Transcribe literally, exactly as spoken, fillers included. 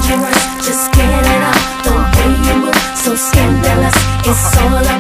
dangerous. Just get it up, the way you move, so scandalous. It's all about